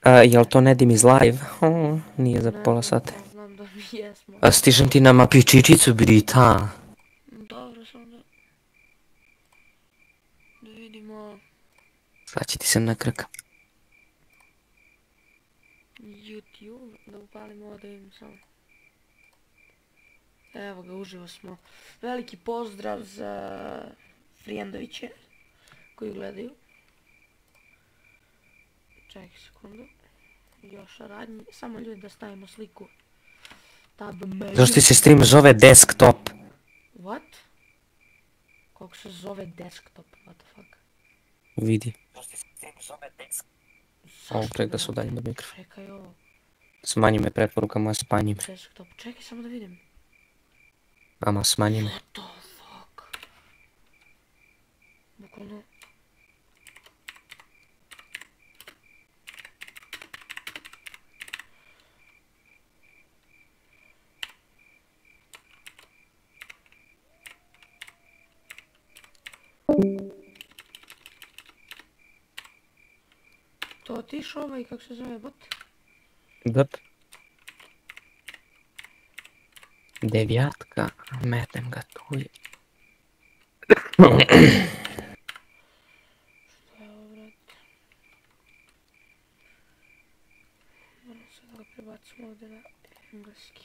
Jel to Nedim iz live? Nije za Ne pola znam, sata. ali znam da mi jesmo. Stižem ti nama pičičicu, brita. Dobro, sam da vidimo Sad će ti se nakrka. YouTube, da upalimo ovo da vidim samo. Evo ga, uživo smo. Veliki pozdrav za Frijendoviće koji gledaju. Čekaj sekundu. Još radnji, samo ljudi da stavimo sliku. Tab menu. Zašto ti se stream zove desktop? What? Kako se zove desktop, what the fuck? Vidi. Ovo Zašto prek da ne se radi? udaljim od mikrofona. Čekaj ovo. Smanji me preporukama, smanji me. Desktop, čekaj samo da vidim. Ama, smanji me. What the fuck? Bukvalno. To otiš ovaj, kako se zove bot? Dop. Devijatka, metem ga tu. Što je ovo, brat? Moram sad da ga prebacimo ovdje na engleski.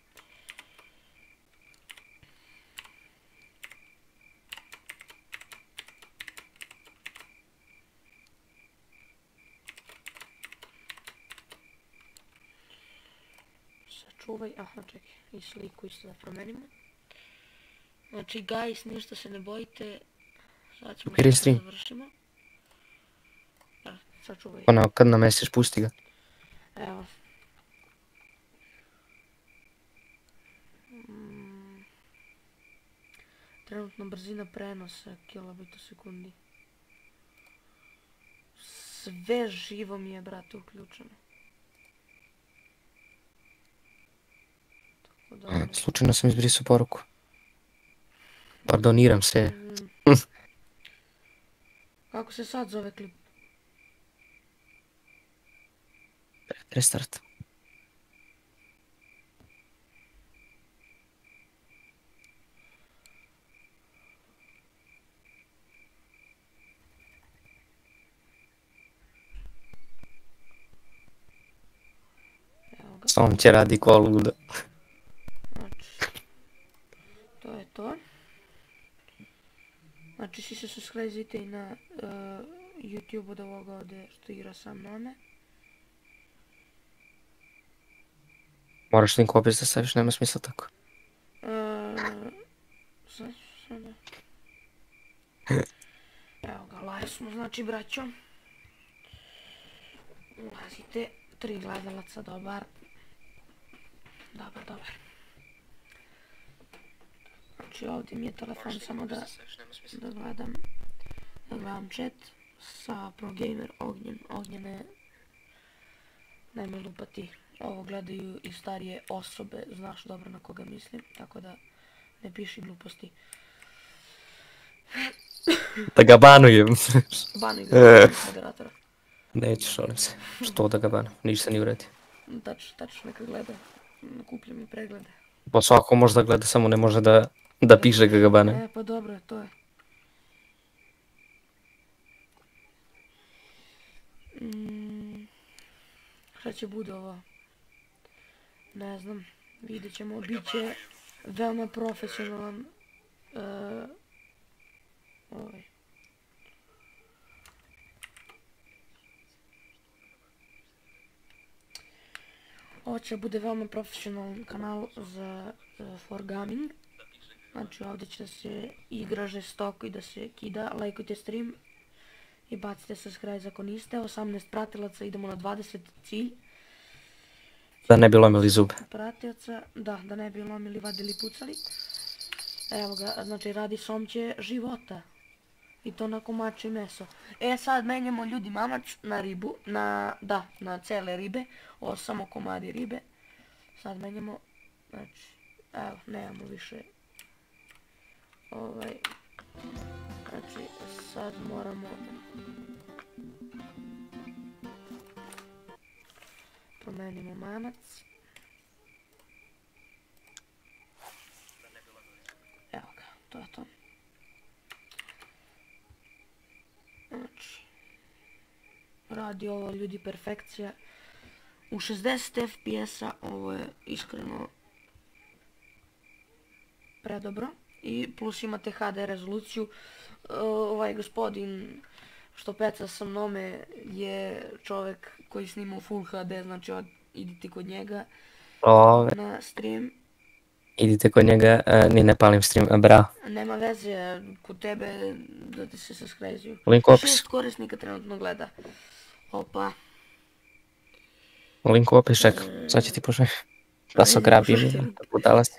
Sačuvaj, aha čekaj, i sliku isto da promenimo. Znači guys, ništa se ne bojite, sad ćemo Okej, da stream. završimo. Da, sačuvaj. Ono, kad namestiš, pusti ga. Evo. Trenutno brzina prenosa, kilobita sekundi. Sve živo mi je, brate, uključeno. Tako da... Slučajno sam izbrisao poruku. Pardoniram se. Kako se sad zove klip? Restart. Evo ga. On će radi ko luda. Znači, to je to. Znači, svi se subscribe-ite i na YouTube od ovoga ovdje što igra sa mnom. Moraš link u opis da staviš, nema smisla tako. Sad, sada. Evo ga, live smo, znači, braćo. Ulazite, 3 gledalaca, dobar. Dobar. Znači, ovdje mi je telefon samo da gledam chat sa ProGamer Ognjene. Nemoj lupati, ovo gledaju i starije osobe, znaš dobro na koga mislim, tako da ne piši gluposti. Da ga banujem. Banuj ga, moderatora. Neću, šalim se. Što da ga banujem, ništa se ni uredi. Tačno neka gleda, nakuplja mi preglede. Pa svako može da gleda, samo ne može da piše ga banujem. Pa dobro, to je. Šta će bude ovo? Ne znam, vidjet ćemo, bit će veoma profesionalan Ovo će bude veoma profesionalan kanal za for gaming. Znači ovdje će da se igra žestoko i da se kida. Lajkujte stream i bacite subscribe ako niste. 18 pratilaca, idemo na 20 cilj. Da ne bi lomili zube. Pratioca, da ne bi lomili, vadili, pucali. Evo ga, znači radi somće života. I to na komače i meso. Sad menjamo ljudi mamac na ribu, na cele ribe, ovo samo komadi ribe. Sad menjamo, znači, evo, nemamo više znači, sad moramo promenimo mamac. Evo ga, to je to. Znači, radi ovo ljudi perfekcija. U 60 FPS-a ovo je iskreno predobro. I plus imate HD rezoluciju. Ovaj gospodin što peca sa mnome je čovjek koji snima u Full HD, znači idite kod njega na stream. Idite kod njega, ni ne palim stream, bra. Nema veze, kod tebe da ti se subscribe-uju. Link u opisu. 6 korisnika trenutno gleda. Opa. Link u opisu, čekaj, sad će ti pošli. Da se ograbim, budala si.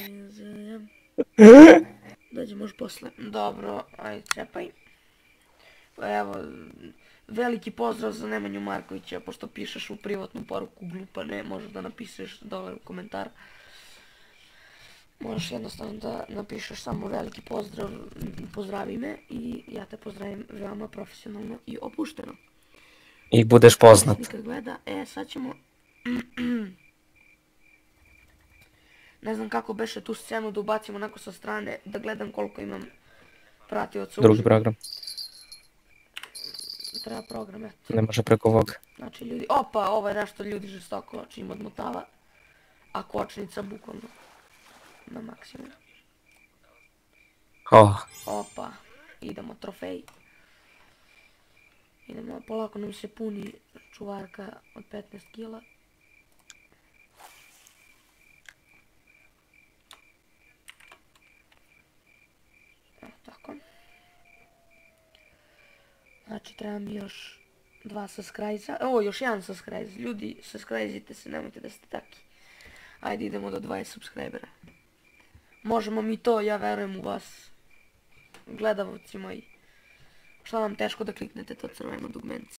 Dođe može posle. Dobro, ajde cepaj. Evo, veliki pozdrav za Nemanju Markovića, pošto pišeš u privatnu poruku glupa, ne možeš da napišeš dole u komentar. Možeš jednostavno da napišeš samo veliki pozdrav, pozdravi me i ja te pozdravim veoma profesionalno i opušteno. I budeš poznat. Gleda, sad ćemo... Ne znam kako beše tu scenu da ubacimo onako sa strane, da gledam koliko imam pratioca. Drugi program. Treba program, eto. Ne može preko ovoga. Znači ljudi, opa, ovo je nešto ljudi žestoko čim odmotava. A kočnica bukvalno na maksimum. Opa, idemo trofej. Idemo, polako nam se puni čuvarka od 15 kila. Tako. Znači treba mi još 2 subscribe-a. Evo još 1 subscribe. Ljudi, subscribe-ite se, nemojte da ste taki. Ajde idemo do 20 subscribera. Možemo mi to, ja verujem u vas. Gledavci moji. Šta vam teško da kliknete to crveno dugmence.